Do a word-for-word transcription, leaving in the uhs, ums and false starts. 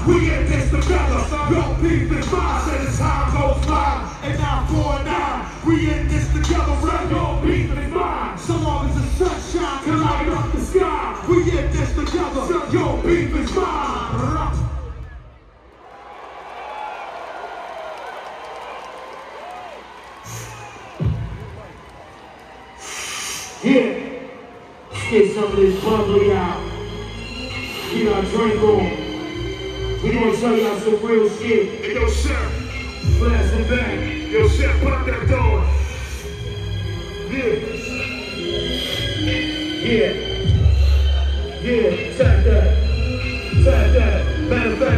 We in this together. Your beef is mine. Said as time goes by. And now four nine. We in this together, right? Your beef is mine. So long as the sunshine can light up the sky. We in this together. Your beef is mine. Yeah. Get some of this bubbly out. Get our drink on. We gonna tell y'all some real shit. Hey, yo, chef. Flash the back. Yo, chef, pop that door. Yeah. Yeah. Yeah. Tap that. Tap that. Matter of fact.